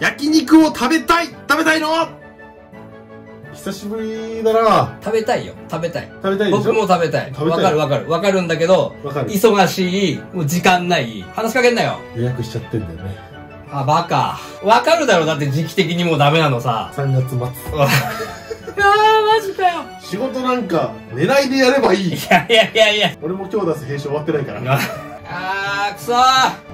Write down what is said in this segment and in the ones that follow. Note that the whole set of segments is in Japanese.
焼肉を食べたいの久しぶりだな。 食べたいよ。食べたい。 食べたいでしょ。 僕も食べたい。わかるわかる。わかるんだけど、忙しい。もう時間ない。話しかけんなよ。 予約しちゃってんだよね。 あ、バカ。わかるだろ。だって時期的にもうダメなのさ。 3月末。 あー、マジかよ。 仕事なんか寝ないでやればいい。 いやいやいやいや。 俺も今日出す編集終わってないから。 あー、くそー。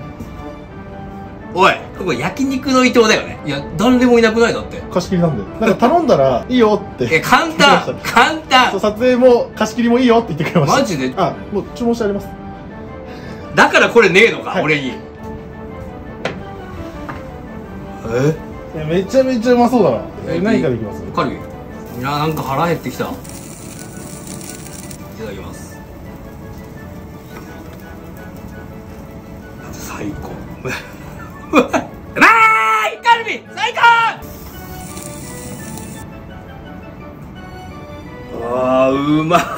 おい、ここ焼肉の伊藤だよね。いや、誰でもいなくないだって。 貸し切りなんで。なんか頼んだらいいよって。 簡単簡単。 そう、撮影も貸し切りもいいよって言ってくれました。 マジで？ あ、もう注文してあります。 だからこれねえのか、俺に。 めちゃめちゃうまそうだな。何からいきます？ カルビ。いや、なんか腹減ってきた。いただきます。最高。うまいカルビ最高。あー、うまい。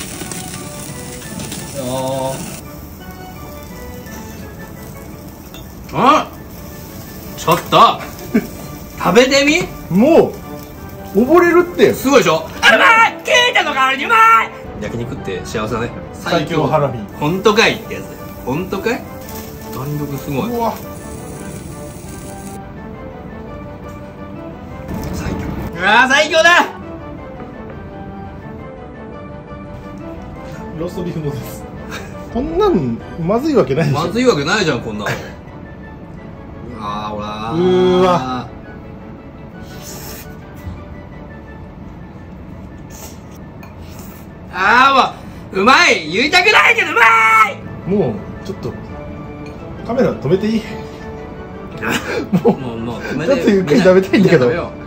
ちょっと食べてみ。もう溺れるって。 すごいでしょ。うまい。聞いたの代わりにうまい。焼肉って幸せだね。 最強ハラミ。 本当かいってやつだよ。本当かい。弾力すごい。 うわ、 最強。うわー、最強だ。 ローストビーフもです。こんなんまずいわけないでしょ。 まずいわけないじゃん、こんなの。あー、ほらー。 うーわ。 あー、もううまい。言いたくないけどうまい。 もうちょっとカメラ止めていい？ もう止めて。 ちょっとゆっくり食べたいんだけど。